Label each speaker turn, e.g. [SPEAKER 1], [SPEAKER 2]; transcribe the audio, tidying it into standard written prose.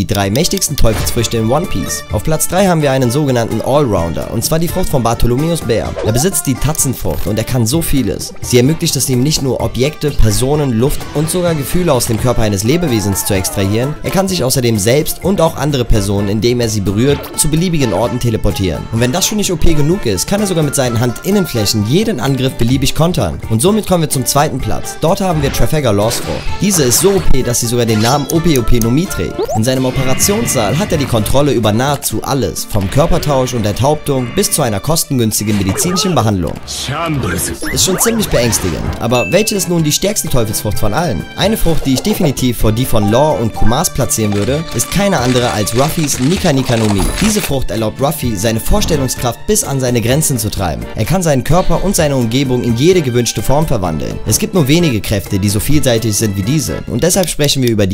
[SPEAKER 1] die 3 mächtigsten Teufelsfrüchte in One Piece. Auf Platz 3 haben wir einen sogenannten Allrounder, und zwar die Frucht von Bartholomäus Bär. Er besitzt die Tatzenfrucht und er kann so vieles. Sie ermöglicht es ihm nicht nur Objekte, Personen, Luft und sogar Gefühle aus dem Körper eines Lebewesens zu extrahieren, er kann sich außerdem selbst und auch andere Personen, indem er sie berührt, zu beliebigen Orten teleportieren. Und wenn das schon nicht OP genug ist, kann er sogar mit seinen Handinnenflächen jeden Angriff beliebig kontern. Und somit kommen wir zum zweiten Platz. Dort haben wir Trafalgar Laws Frucht. Diese ist so OP, dass sie sogar den Namen OP-OP-Nomie trägt. In seinem Operationssaal hat er die Kontrolle über nahezu alles, vom Körpertausch und Enthauptung bis zu einer kostengünstigen medizinischen Behandlung. Ist schon ziemlich beängstigend, aber welche ist nun die stärkste Teufelsfrucht von allen? Eine Frucht, die ich definitiv vor die von Law und Kumars platzieren würde, ist keine andere als Ruffys Nika Nika no Mi. Diese Frucht erlaubt Ruffy, seine Vorstellungskraft bis an seine Grenzen zu treiben. Er kann seinen Körper und seine Umgebung in jede gewünschte Form verwandeln. Es gibt nur wenige Kräfte, die so vielseitig sind wie diese, und deshalb sprechen wir über die